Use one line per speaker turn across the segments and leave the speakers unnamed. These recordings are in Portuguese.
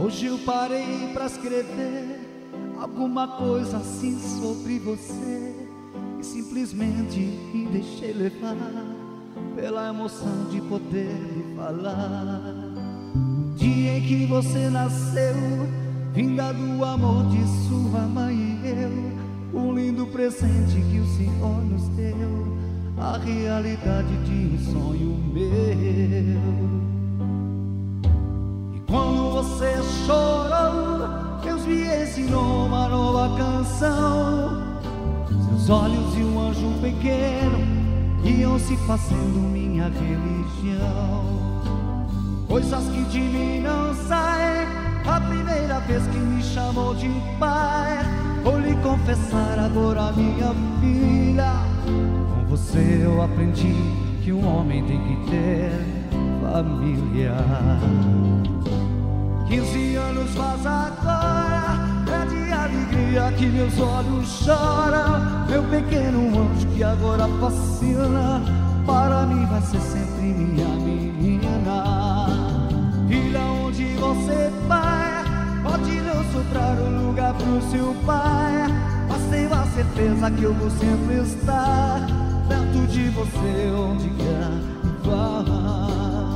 Hoje eu parei pra escrever alguma coisa assim sobre você e simplesmente me deixei levar pela emoção de poder lhe falar. O dia em que você nasceu, vinda do amor de sua mãe e eu, um lindo presente que o Senhor nos deu, a realidade de um sonho meu. Quando você chorou, Deus me ensinou uma nova canção. Seus olhos e um anjo pequeno iam se fazendo minha religião. Coisas que de mim não saem, a primeira vez que me chamou de pai. Vou lhe confessar agora, minha filha, com você eu aprendi que um homem tem que ter família. 15 anos faz agora, é de alegria que meus olhos choram. Meu pequeno anjo que agora fascina, para mim vai ser sempre minha menina. Filha, onde você vai, pode não sobrar um lugar pro seu pai, mas tenho a certeza que eu vou sempre estar perto de você onde quer que vá.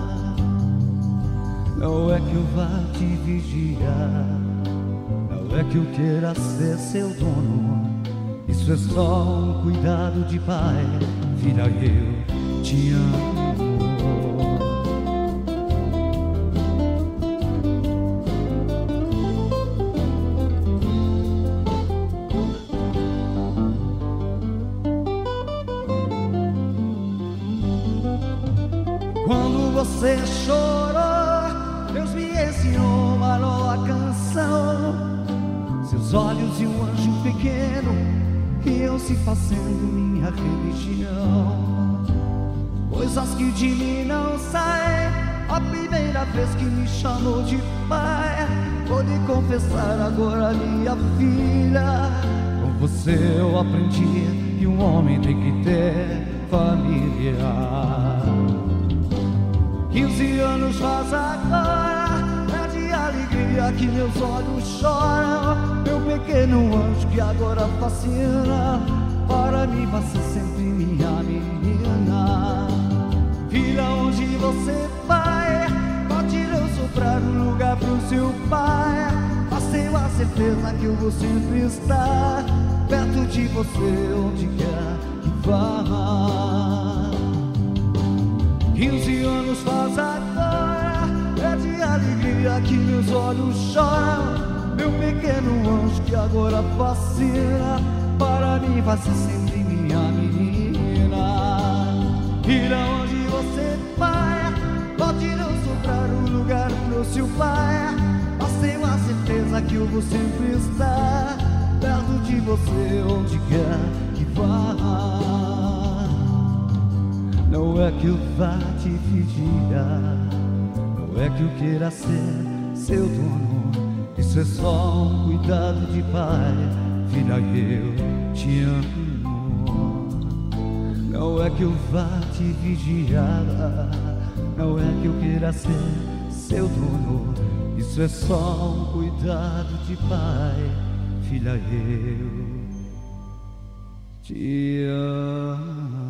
Não é que eu vá te vigiar, não é que eu queira ser seu dono. Isso é só um cuidado de pai. Filha, eu te amo. Quando você chorou, Deus me ensinou uma nova canção. Seus olhos e um anjo pequeno iam se fazendo minha religião. Coisas que de mim não saem, a primeira vez que me chamou de pai. Vou lhe confessar agora, minha filha, com você eu aprendi que um homem tem que ter família. 15 anos faz agora, é de alegria que meus olhos choram. Meu pequeno anjo que agora fascina, para mim vai ser sempre minha menina. Filha, onde você vai, pode não sobrar um lugar pro seu pai, mas tenho a certeza que eu vou sempre estar perto de você onde quer que vá. 15 anos faz agora, é de alegria que meus olhos choram. Meu pequeno anjo que agora fascina, para mim vai ser sempre minha menina. Filha, onde você vai, pode não sobrar um lugar pro seu pai, mas tenho a certeza que eu vou sempre estar perto de você onde quer que vá. Não é que eu vá te vigiar, não é que eu queira ser seu dono. Isso é só um cuidado de pai. Filha, eu te amo. Não é que eu vá te vigiar, não é que eu queira ser seu dono. Isso é só um cuidado de pai. Filha, eu te amo.